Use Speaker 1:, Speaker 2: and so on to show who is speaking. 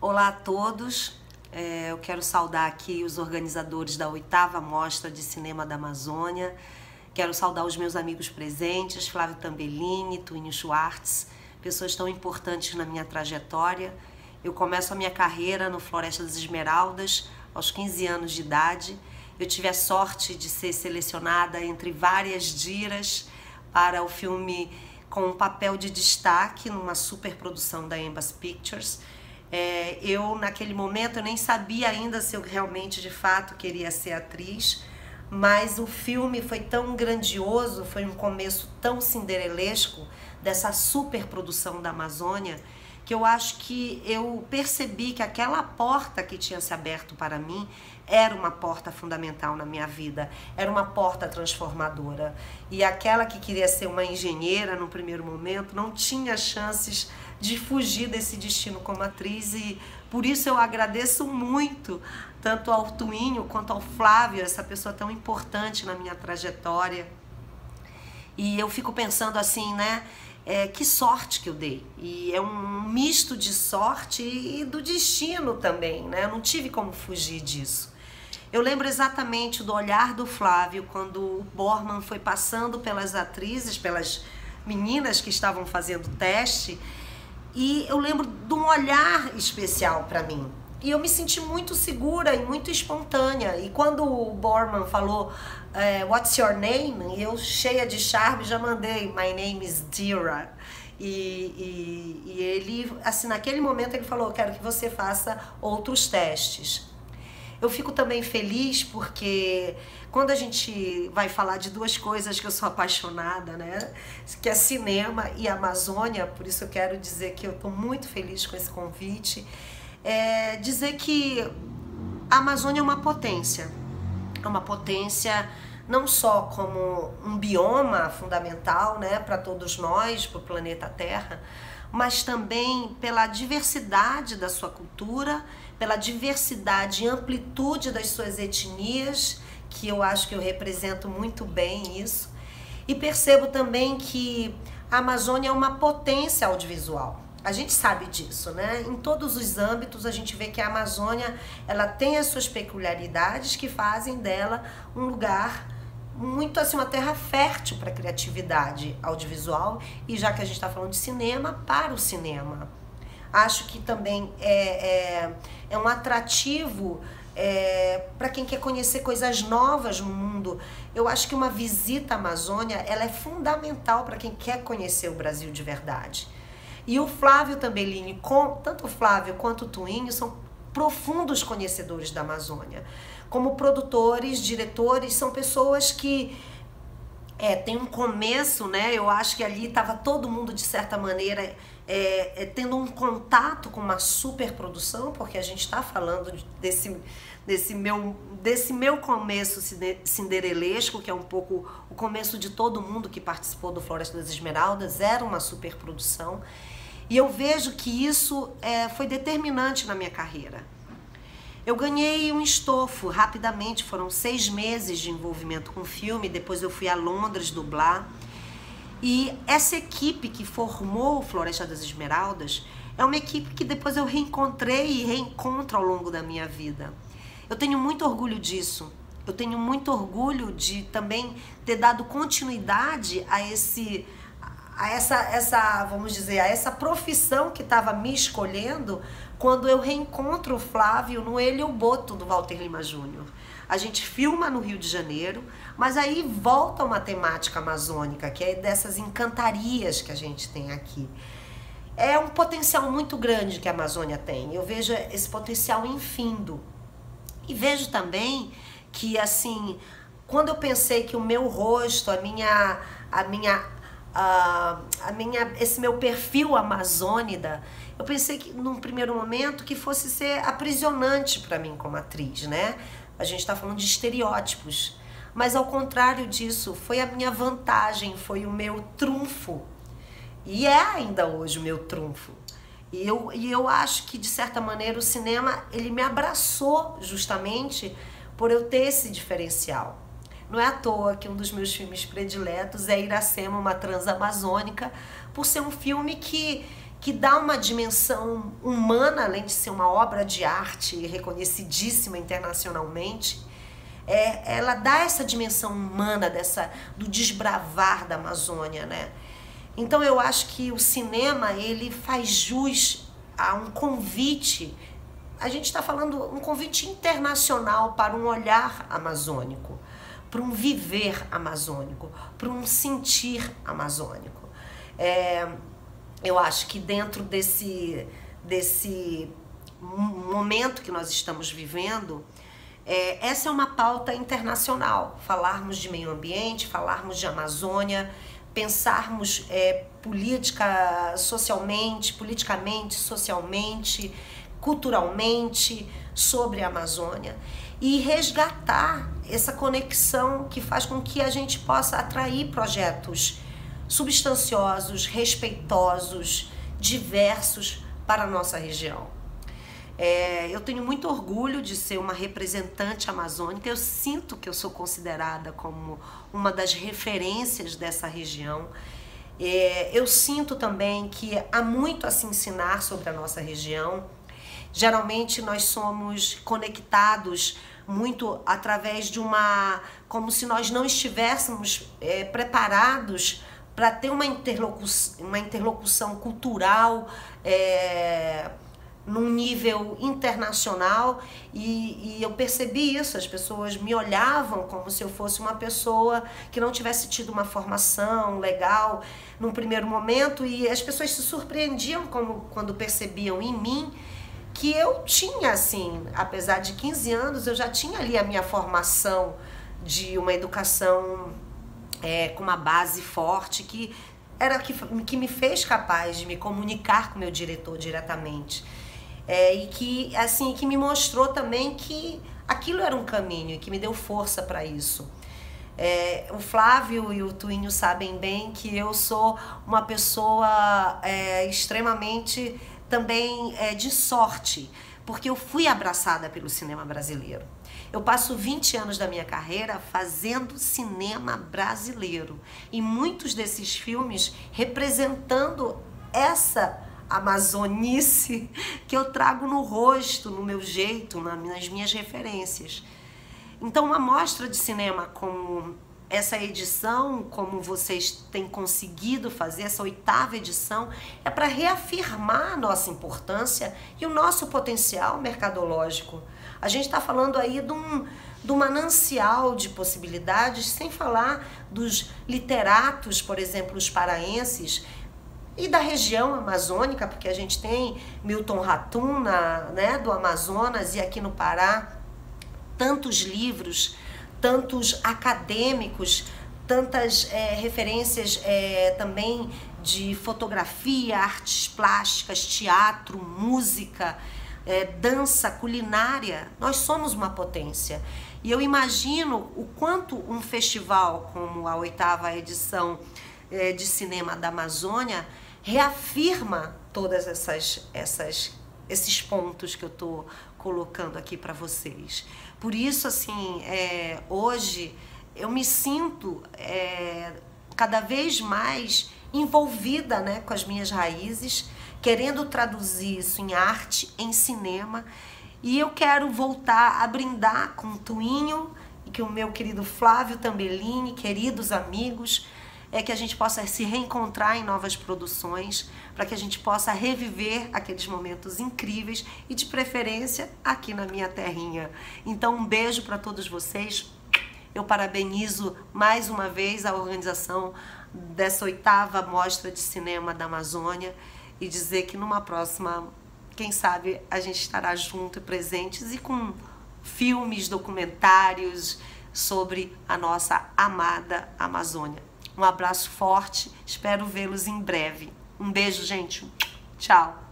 Speaker 1: Olá a todos, eu quero saudar aqui os organizadores da 8ª Mostra de Cinema da Amazônia, quero saudar os meus amigos presentes, Flávio Tambellini, Tuínio Schwartz, pessoas tão importantes na minha trajetória. Eu começo a minha carreira no Floresta das Esmeraldas aos 15 anos de idade. Eu tive a sorte de ser selecionada entre várias diras para o filme com um papel de destaque numa superprodução da Embas Pictures. Eu, naquele momento, eu nem sabia ainda se eu realmente, de fato, queria ser atriz, mas o filme foi tão grandioso, foi um começo tão cinderelesco dessa superprodução da Amazônia, que eu acho que eu percebi que aquela porta que tinha se aberto para mim era uma porta fundamental na minha vida, era uma porta transformadora. E aquela que queria ser uma engenheira no primeiro momento não tinha chances de fugir desse destino como atriz, e por isso eu agradeço muito tanto ao Tuínio quanto ao Flávio, essa pessoa tão importante na minha trajetória. E eu fico pensando assim, né? Que sorte que eu dei. E é um misto de sorte e do destino também, né? Eu não tive como fugir disso. Eu lembro exatamente do olhar do Flávio quando o Borman foi passando pelas atrizes, pelas meninas que estavam fazendo teste, e eu lembro de um olhar especial para mim. E eu me senti muito segura e muito espontânea. E quando o Borman falou What's your name? Eu, cheia de charme, já mandei My name is Dira. E ele, assim, naquele momento ele falou, quero que você faça outros testes. Eu fico também feliz porque quando a gente vai falar de duas coisas que eu sou apaixonada, né? Que é cinema e Amazônia, por isso eu quero dizer que eu estou muito feliz com esse convite. Dizer que a Amazônia é uma potência não só como um bioma fundamental, né, para todos nós, para o planeta Terra, mas também pela diversidade da sua cultura, pela diversidade e amplitude das suas etnias, que eu acho que eu represento muito bem isso, e percebo também que a Amazônia é uma potência audiovisual. A gente sabe disso, né? Em todos os âmbitos a gente vê que a Amazônia, ela tem as suas peculiaridades que fazem dela um lugar muito assim, uma terra fértil para a criatividade audiovisual, e já que a gente está falando de cinema, para o cinema. Acho que também é um atrativo para quem quer conhecer coisas novas no mundo. Eu acho que uma visita à Amazônia, ela é fundamental para quem quer conhecer o Brasil de verdade. E o Flávio Tambellini, tanto o Flávio quanto o Tuínio, são profundos conhecedores da Amazônia. Como produtores, diretores, são pessoas que têm um começo, né? Eu acho que ali estava todo mundo, de certa maneira, tendo um contato com uma superprodução, porque a gente está falando desse meu começo cinderelesco, que é um pouco o começo de todo mundo que participou do Floresta das Esmeraldas, era uma superprodução. E eu vejo que isso foi determinante na minha carreira. Eu ganhei um estofo rapidamente, foram 6 meses de envolvimento com o filme, depois eu fui a Londres dublar. E essa equipe que formou o Floresta das Esmeraldas é uma equipe que depois eu reencontrei e reencontro ao longo da minha vida. Eu tenho muito orgulho disso. Eu tenho muito orgulho de também ter dado continuidade a essa profissão que estava me escolhendo quando eu reencontro o Flávio no Ele e o Boto do Walter Lima Júnior. A gente filma no Rio de Janeiro, mas aí volta uma temática amazônica, que é dessas encantarias que a gente tem aqui. É um potencial muito grande que a Amazônia tem. Eu vejo esse potencial infindo. E vejo também que, assim, quando eu pensei que o meu rosto, esse meu perfil amazônida, eu pensei que num primeiro momento que fosse ser aprisionante para mim como atriz, né? A gente está falando de estereótipos, mas ao contrário disso, foi a minha vantagem, foi o meu trunfo, e é ainda hoje o meu trunfo. E eu acho que, de certa maneira, o cinema, ele me abraçou justamente por eu ter esse diferencial. Não é à toa que um dos meus filmes prediletos é Iracema, uma transamazônica, por ser um filme que que dá uma dimensão humana, além de ser uma obra de arte reconhecidíssima internacionalmente. Ela dá essa dimensão humana do desbravar da Amazônia, né? Então eu acho que o cinema, ele faz jus a um convite. A gente está falando um convite internacional para um olhar amazônico, para um viver amazônico, para um sentir amazônico. Eu acho que dentro desse momento que nós estamos vivendo, essa é uma pauta internacional. Falarmos de meio ambiente, falarmos de Amazônia, pensarmos politicamente, socialmente, culturalmente sobre a Amazônia e resgatar essa conexão que faz com que a gente possa atrair projetos substanciosos, respeitosos, diversos para a nossa região. Eu tenho muito orgulho de ser uma representante amazônica. Eu sinto que eu sou considerada como uma das referências dessa região. Eu sinto também que há muito a se ensinar sobre a nossa região. Geralmente nós somos conectados muito através de como se nós não estivéssemos preparados para ter uma interlocução cultural num nível internacional, e eu percebi isso. As pessoas me olhavam como se eu fosse uma pessoa que não tivesse tido uma formação legal num primeiro momento, e as pessoas se surpreendiam quando percebiam em mim que eu tinha, assim, apesar de 15 anos, eu já tinha ali a minha formação de uma educação com uma base forte, que me fez capaz de me comunicar com meu diretor diretamente. E que me mostrou também que aquilo era um caminho e que me deu força para isso. O Flávio e o Tuinho sabem bem que eu sou uma pessoa extremamente também de sorte, porque eu fui abraçada pelo cinema brasileiro. Eu passo 20 anos da minha carreira fazendo cinema brasileiro e muitos desses filmes representando essa amazonice que eu trago no rosto, no meu jeito, nas minhas referências. Então, uma mostra de cinema como essa edição, como vocês têm conseguido fazer, essa 8ª edição, é para reafirmar a nossa importância e o nosso potencial mercadológico. A gente está falando aí de um manancial de possibilidades, sem falar dos literatos, por exemplo, os paraenses, e da região amazônica, porque a gente tem Milton Ratum, né, do Amazonas, e aqui no Pará, tantos livros, tantos acadêmicos, tantas referências também de fotografia, artes plásticas, teatro, música, dança, culinária. Nós somos uma potência. E eu imagino o quanto um festival como a 8ª edição de cinema da Amazônia reafirma todas esses pontos que eu estou colocando aqui para vocês. Por isso, assim, hoje eu me sinto cada vez mais envolvida, né, com as minhas raízes, querendo traduzir isso em arte, em cinema, e eu quero voltar a brindar com o Tuinho e com o meu querido Flávio Tambellini, queridos amigos, que a gente possa se reencontrar em novas produções, para que a gente possa reviver aqueles momentos incríveis e, de preferência, aqui na minha terrinha. Então, um beijo para todos vocês. Eu parabenizo mais uma vez a organização dessa 8ª Mostra de Cinema da Amazônia e dizer que numa próxima, quem sabe, a gente estará junto e presentes e com filmes, documentários sobre a nossa amada Amazônia. Um abraço forte, espero vê-los em breve. Um beijo, gente. Tchau.